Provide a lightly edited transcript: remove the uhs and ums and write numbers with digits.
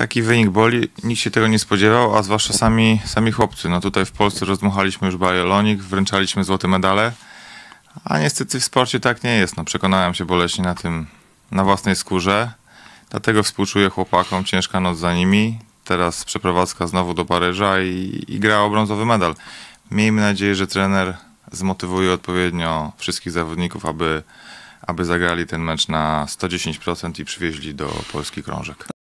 Taki wynik boli, nikt się tego nie spodziewał, a zwłaszcza sami chłopcy. No tutaj w Polsce rozdmuchaliśmy już bajalonik, wręczaliśmy złote medale, a niestety w sporcie tak nie jest. No, przekonałem się boleśnie na tym, na własnej skórze, dlatego współczuję chłopakom, ciężka noc za nimi. Teraz przeprowadzka znowu do Paryża i gra o brązowy medal. Miejmy nadzieję, że trener zmotywuje odpowiednio wszystkich zawodników, aby zagrali ten mecz na 110% i przywieźli do Polski krążek.